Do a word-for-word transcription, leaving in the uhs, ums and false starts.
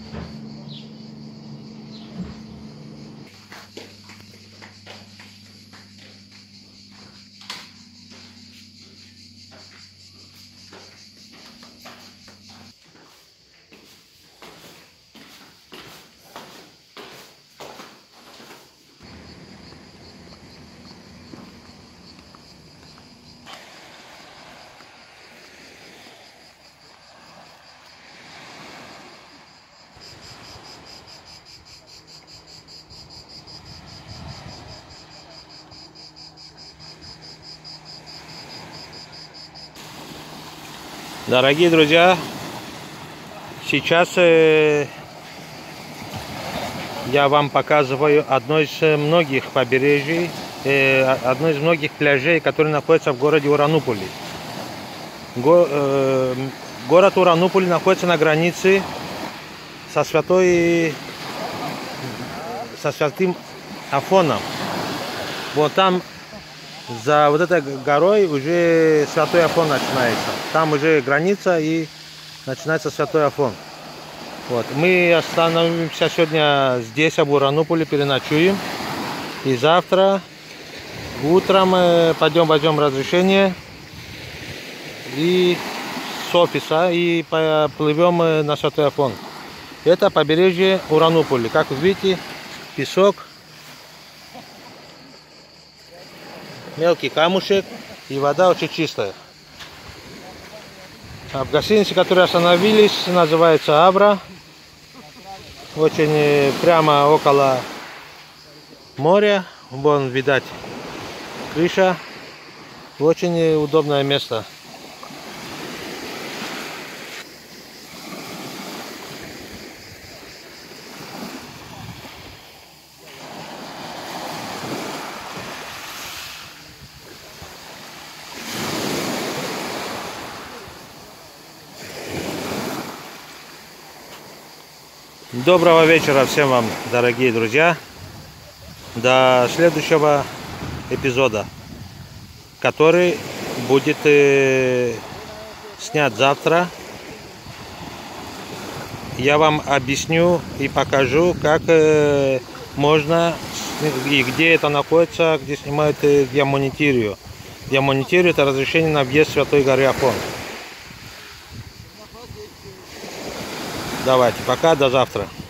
Дорогие друзья, сейчас э, я вам показываю одно из многих побережий, э, одно из многих пляжей, которые находятся в городе Урануполи. Го, э, город Урануполи находится на границе со святой, со святым Афоном. Вот там, за вот этой горой, уже святой Афон начинается. Там уже граница и начинается святой Афон. Вот. Мы остановимся сегодня здесь, в Урануполе, переночуем. И завтра утром пойдем, возьмем разрешение и с офиса и поплывем на святой Афон. Это побережье Урануполи. Как вы видите, песок, мелкий камушек и вода очень чистая. А в гостинице, в которой остановились, называется Абра. Очень прямо около моря. Вон, видать, крыша. Очень удобное место. Доброго вечера всем вам, дорогие друзья. До следующего эпизода, который будет э, снят завтра. Я вам объясню и покажу, как э, можно и где это находится, где снимают, э, где монетирую. Где монетирую, это разрешение на въезд Святой горы Афон. Давайте, пока, до завтра.